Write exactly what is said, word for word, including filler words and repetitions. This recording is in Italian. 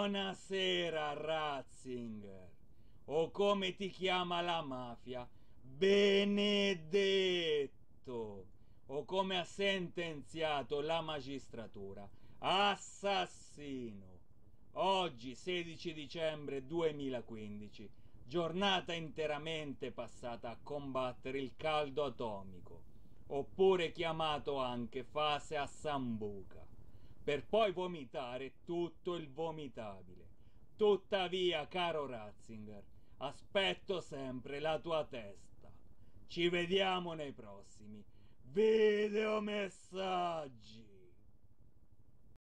Buonasera, Ratzinger, o come ti chiama la mafia, Benedetto, o come ha sentenziato la magistratura, assassino. Oggi, sedici dicembre duemilaquindici, giornata interamente passata a combattere il caldo atomico, oppure chiamato anche fase a Sambuca, per poi vomitare tutto il vomitabile. Tuttavia, caro Ratzinger, aspetto sempre la tua testa. Ci vediamo nei prossimi videomessaggi.